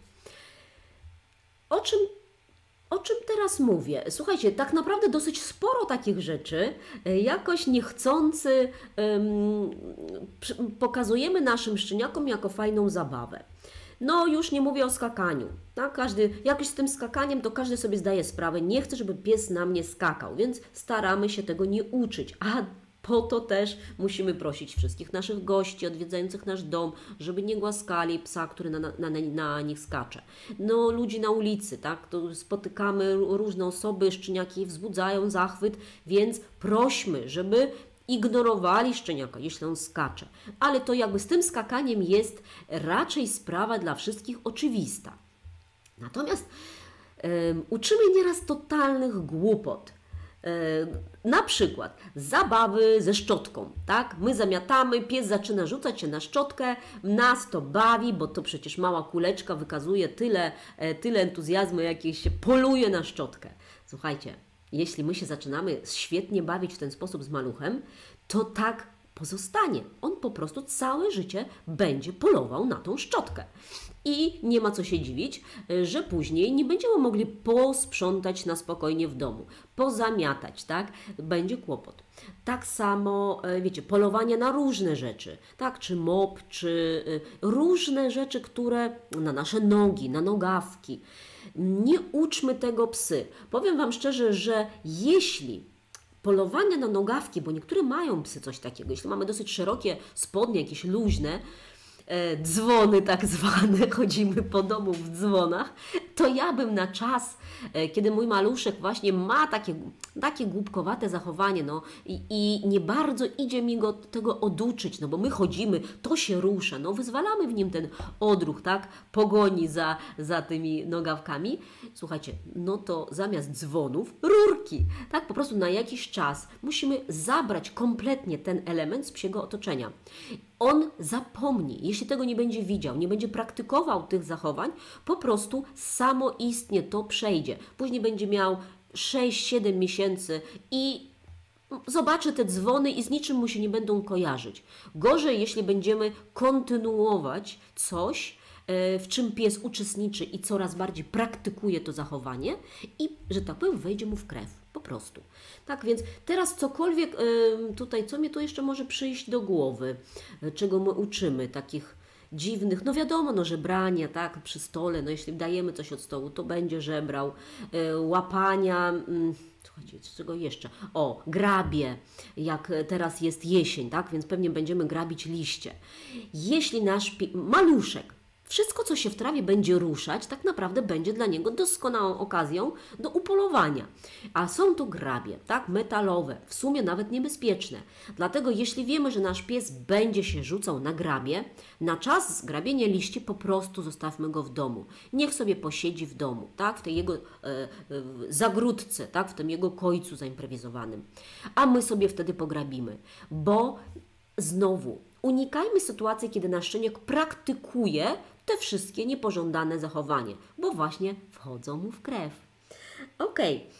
Speaker 1: O czym O czym teraz mówię? Słuchajcie, tak naprawdę dosyć sporo takich rzeczy jakoś niechcący um, pokazujemy naszym szczeniakom jako fajną zabawę. No już nie mówię o skakaniu. Tak? Każdy, jakoś z tym skakaniem to każdy sobie zdaje sprawę. Nie chce, żeby pies na mnie skakał, więc staramy się tego nie uczyć. A Po to też musimy prosić wszystkich naszych gości odwiedzających nasz dom, żeby nie głaskali psa, który na, na, na, na nich skacze. No, ludzi na ulicy, tak? To spotykamy różne osoby, szczeniaki wzbudzają zachwyt, więc prośmy, żeby ignorowali szczeniaka, jeśli on skacze. Ale to jakby z tym skakaniem jest raczej sprawa dla wszystkich oczywista. Natomiast um, uczymy nieraz totalnych głupot. Na przykład zabawy ze szczotką, tak? My zamiatamy, pies zaczyna rzucać się na szczotkę, nas to bawi, bo to przecież mała kuleczka wykazuje tyle, tyle entuzjazmu, jakiś się poluje na szczotkę. Słuchajcie, jeśli my się zaczynamy świetnie bawić w ten sposób z maluchem, to tak pozostanie. On po prostu całe życie będzie polował na tą szczotkę. I nie ma co się dziwić, że później nie będziemy mogli posprzątać na spokojnie w domu, pozamiatać, tak? Będzie kłopot. Tak samo, wiecie, polowanie na różne rzeczy, tak? Czy mop, czy różne rzeczy, które na nasze nogi, na nogawki. Nie uczmy tego psy. Powiem Wam szczerze, że jeśli polowanie na nogawki, bo niektóre mają psy coś takiego, jeśli mamy dosyć szerokie spodnie, jakieś luźne, e, dzwony tak zwane, chodzimy po domu w dzwonach, to ja bym na czas, e, kiedy mój maluszek właśnie ma takie, takie głupkowate zachowanie, no i, i nie bardzo idzie mi go tego oduczyć, no bo my chodzimy, to się rusza, no wyzwalamy w nim ten odruch, tak, pogoni za, za tymi nogawkami. Słuchajcie, no to zamiast dzwonów, rurki, tak, po prostu na jakiś czas musimy zabrać kompletnie ten element z psiego otoczenia. On zapomni, jeśli tego nie będzie widział, nie będzie praktykował tych zachowań, po prostu samoistnie to przejdzie. Później będzie miał sześć siedem miesięcy i zobaczy te dzwony i z niczym mu się nie będą kojarzyć. Gorzej, jeśli będziemy kontynuować coś, w czym pies uczestniczy i coraz bardziej praktykuje to zachowanie i, że tak powiem, wejdzie mu w krew, po prostu. Tak więc teraz cokolwiek tutaj, co mnie tu jeszcze może przyjść do głowy, czego my uczymy, takich dziwnych, no wiadomo, no żebrania, tak, przy stole, no jeśli dajemy coś od stołu, to będzie żebrał, łapania, słuchajcie, czego jeszcze? O, grabie, jak teraz jest jesień, tak, więc pewnie będziemy grabić liście. Jeśli nasz maluszek wszystko, co się w trawie będzie ruszać, tak naprawdę będzie dla niego doskonałą okazją do upolowania. A są to grabie, tak, metalowe, w sumie nawet niebezpieczne. Dlatego jeśli wiemy, że nasz pies będzie się rzucał na grabie, na czas zgrabienia liści po prostu zostawmy go w domu. Niech sobie posiedzi w domu, tak, w tej jego e, e, zagródce, tak, w tym jego kojcu zaimprowizowanym. A my sobie wtedy pograbimy, bo znowu unikajmy sytuacji, kiedy nasz szczeniak praktykuje te wszystkie niepożądane zachowania, bo właśnie wchodzą mu w krew. Ok.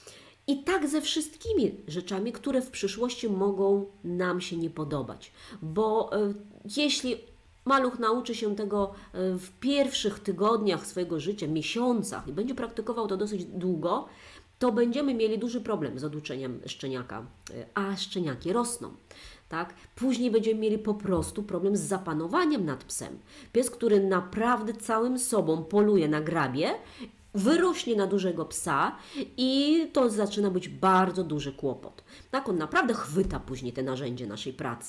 Speaker 1: I tak ze wszystkimi rzeczami, które w przyszłości mogą nam się nie podobać, bo e, jeśli maluch nauczy się tego w pierwszych tygodniach swojego życia, miesiącach i będzie praktykował to dosyć długo, to będziemy mieli duży problem z oduczeniem szczeniaka, a szczeniaki rosną. Tak? Później będziemy mieli po prostu problem z zapanowaniem nad psem. Pies, który naprawdę całym sobą poluje na grabie, wyrośnie na dużego psa i to zaczyna być bardzo duży kłopot. Tak? On naprawdę chwyta później te narzędzie naszej pracy.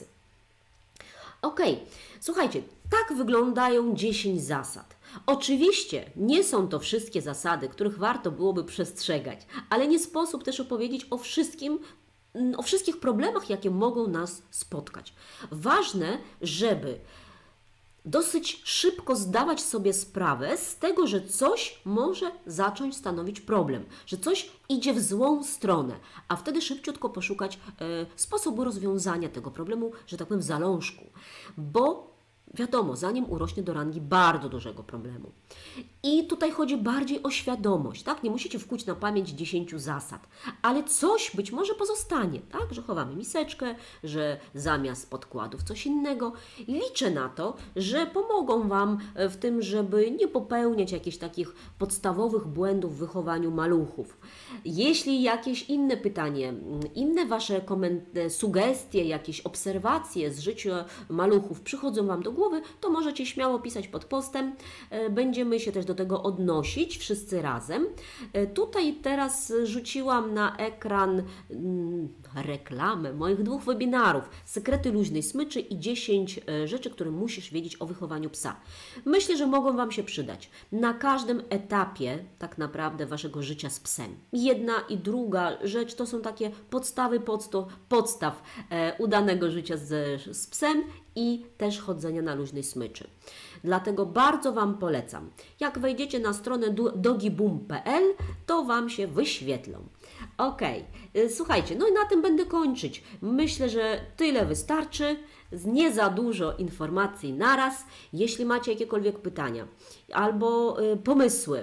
Speaker 1: Ok, słuchajcie, tak wyglądają dziesięć zasad. Oczywiście nie są to wszystkie zasady, których warto byłoby przestrzegać, ale nie sposób też opowiedzieć o wszystkim, o wszystkich problemach, jakie mogą nas spotkać. Ważne, żeby dosyć szybko zdawać sobie sprawę z tego, że coś może zacząć stanowić problem, że coś idzie w złą stronę, a wtedy szybciutko poszukać e, sposobu rozwiązania tego problemu, że tak powiem, w zalążku, bo wiadomo, zanim urośnie do rangi bardzo dużego problemu. I tutaj chodzi bardziej o świadomość, tak? Nie musicie wkuć na pamięć dziesięciu zasad, ale coś być może pozostanie, tak? Że chowamy miseczkę, że zamiast podkładów coś innego. Liczę na to, że pomogą Wam w tym, żeby nie popełniać jakichś takich podstawowych błędów w wychowaniu maluchów. Jeśli jakieś inne pytanie, inne Wasze sugestie, jakieś obserwacje z życia maluchów przychodzą Wam do głowy, to możecie śmiało pisać pod postem. Będziemy się też do tego odnosić wszyscy razem. Tutaj teraz rzuciłam na ekran mm, reklamę moich dwóch webinarów. Sekrety luźnej smyczy i dziesięć rzeczy, które musisz wiedzieć o wychowaniu psa. Myślę, że mogą Wam się przydać na każdym etapie tak naprawdę Waszego życia z psem. Jedna i druga rzecz to są takie podstawy podsto, podstaw e, udanego życia z, z psem i też chodzenia na luźnej smyczy. Dlatego bardzo Wam polecam. Jak wejdziecie na stronę dogiboom kropka p l, to Wam się wyświetlą. Ok, słuchajcie, no i na tym będę kończyć. Myślę, że tyle wystarczy. Nie za dużo informacji naraz. Jeśli macie jakiekolwiek pytania albo y, pomysły,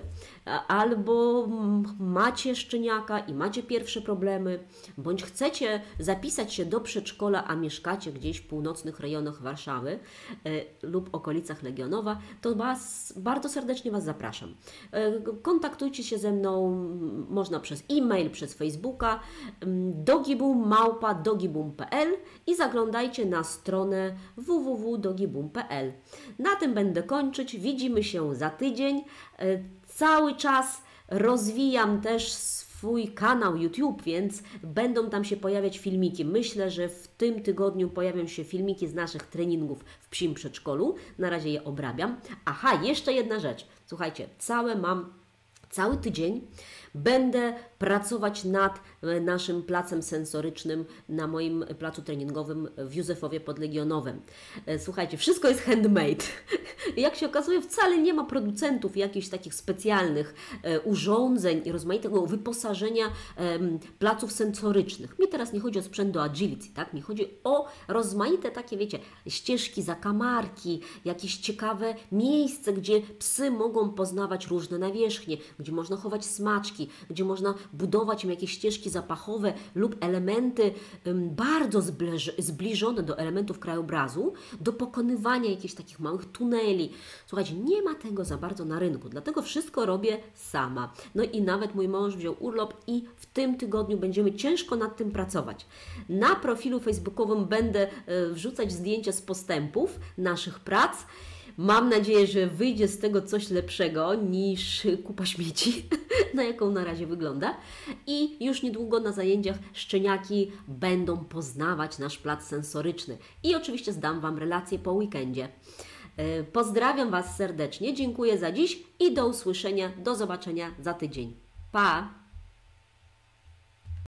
Speaker 1: albo macie szczeniaka i macie pierwsze problemy, bądź chcecie zapisać się do przedszkola, a mieszkacie gdzieś w północnych rejonach Warszawy y, lub okolicach Legionowa, to was, bardzo serdecznie Was zapraszam. Y, kontaktujcie się ze mną, można przez e-mail, przez Facebooka, y, dogiboom małpa dogiboom kropka p l i zaglądajcie na stronę w w w kropka dogiboom kropka p l. Na tym będę kończyć. Widzimy się za tydzień. Cały czas rozwijam też swój kanał YouTube, więc będą tam się pojawiać filmiki. Myślę, że w tym tygodniu pojawią się filmiki z naszych treningów w psim przedszkolu. Na razie je obrabiam. Aha, jeszcze jedna rzecz. Słuchajcie, całe mam, cały tydzień będę pracować nad naszym placem sensorycznym na moim placu treningowym w Józefowie pod Legionowem. Słuchajcie, wszystko jest handmade. Jak się okazuje, wcale nie ma producentów jakichś takich specjalnych urządzeń i rozmaitego wyposażenia placów sensorycznych. Mi teraz nie chodzi o sprzęt do agility, tak? Mi chodzi o rozmaite takie, wiecie, ścieżki, zakamarki, jakieś ciekawe miejsce, gdzie psy mogą poznawać różne nawierzchnie, gdzie można chować smaczki, gdzie można budować im jakieś ścieżki zapachowe lub elementy um, bardzo zbliż, zbliżone do elementów krajobrazu, do pokonywania jakichś takich małych tuneli. Słuchajcie, nie ma tego za bardzo na rynku, dlatego wszystko robię sama. No i nawet mój mąż wziął urlop i w tym tygodniu będziemy ciężko nad tym pracować. Na profilu facebookowym będę e, wrzucać zdjęcia z postępów naszych prac. Mam nadzieję, że wyjdzie z tego coś lepszego niż kupa śmieci, na jaką na razie wygląda. I już niedługo na zajęciach szczeniaki będą poznawać nasz plac sensoryczny. I oczywiście zdam Wam relację po weekendzie. Pozdrawiam Was serdecznie, dziękuję za dziś i do usłyszenia, do zobaczenia za tydzień. Pa!